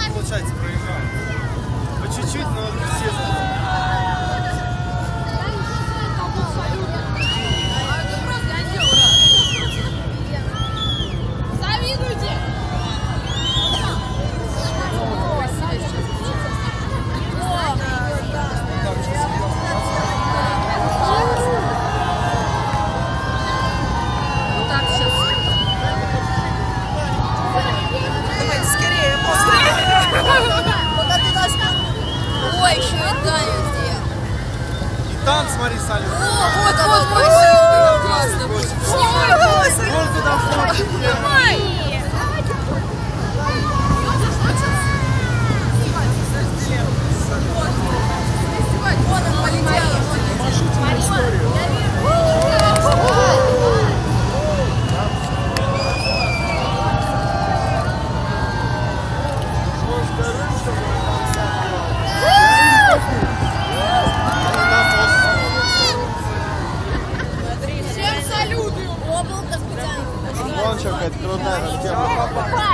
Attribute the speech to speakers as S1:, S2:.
S1: получается, проиграл. По чуть-чуть, но все.
S2: Ой, еще и Даня сделал.
S1: И там, смотри, салют.
S2: Вот, классно.
S1: Вон туда входит.
S2: Вон он полетел.
S1: Машите историю.
S2: Всем салюты! Облако специально.
S1: Вон что, какая-то крутая тема.